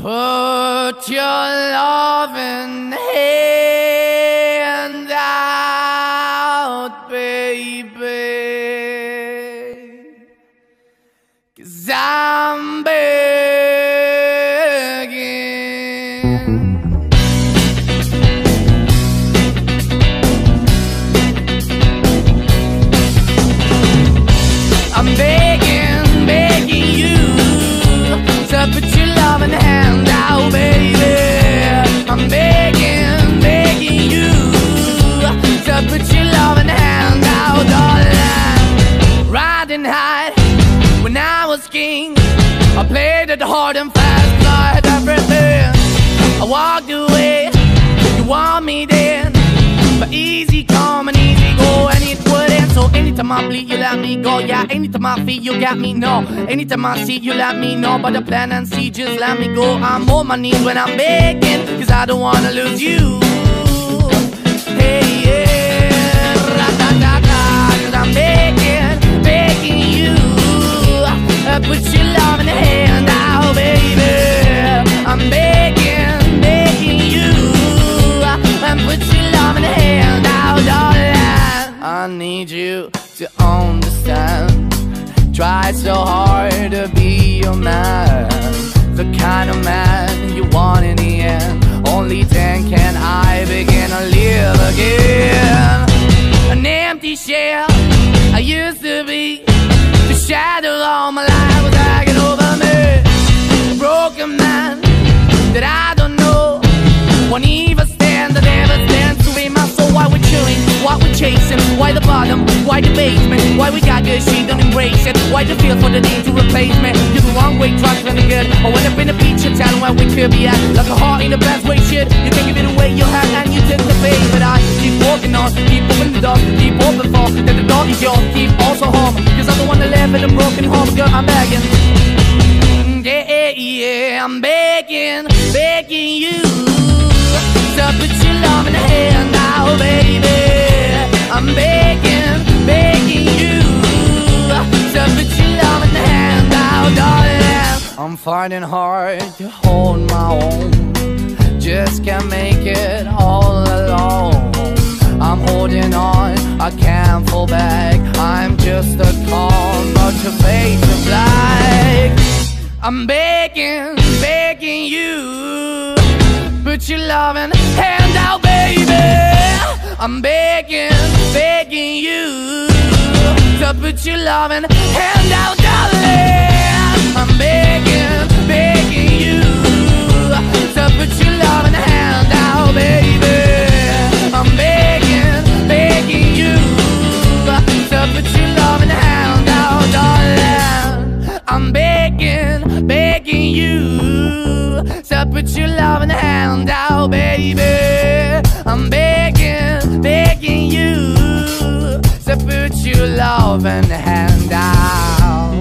Put your loving hand out, baby, 'cause I'm begging. I'm begging, begging you to put your loving hand out, baby. I'm begging, begging you to put your loving hand out, darling. Riding high when I was king, I played it hard and fast, 'cause I had everything. I walked away, you want me then, but easy come and easy go, and it wouldn't. So anytime I bleed, you let me go. Yeah, anytime I feel, you got me, no. Anytime I see, you let me know. But the plan and see, just let me go. I'm on my knees when I'm begging, 'cause I don't wanna lose you. Hey, yeah, ratatata, 'cause I'm begging, begging you, put your love in the hand out, baby. I'm begging, begging you, and put your love in the hand out, darling. I need you to understand. Try so hard to be your man, the kind of man you want in the end. Only then can I begin to live again. An empty shell I used to be, the shadow all my life was hanging over me. A broken man that I don't know, won't even stand, that never stands to be my soul. Why we're chilling, why we're chasing, why the bottom, why the basement, why we got good, she don't embrace it. Why the feel for the need to replace me? You're the wrong way, trying to the good. I went up in the feature town where we could be at, like a heart in the best way, shit. You can give it away, you have, and you take the bait. But I keep walking on, keep opening the door, keep open for that the door is yours, keep also home, 'cause I'm the one that live in a broken home. Girl, I'm begging, yeah, yeah, I'm begging, begging you to put your love in the hand now, baby. I'm begging, begging you to put your love in the hand now, darling. I'm fighting hard to hold my own, just can't make it all alone. I'm holding on, I can't fall back. I'm just a call, but your face is black. I'm begging, begging you, put your loving hand out, baby. I'm begging, begging you to put your loving hand out, darling. I'm begging, begging you to put your loving hand out, baby. I'm begging, begging you to put your loving hand out, darling. I'm begging, begging you to put your loving hand out, baby. I'm begging, begging you to put your loving hand out.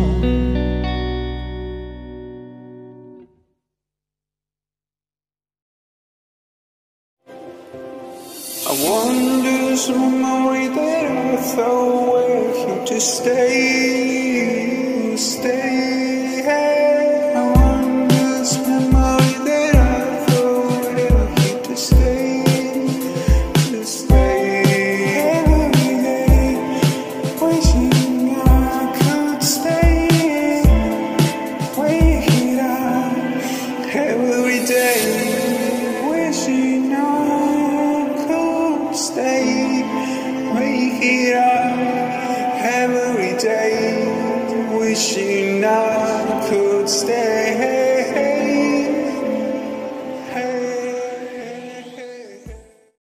I wonder some memory that I throw away if you just stay. I wonder some memory that I throw away if you just stay. Every day, wishing I could stay. Wake it up every day, wishing I stay, wake it up every day, wishing I could stay.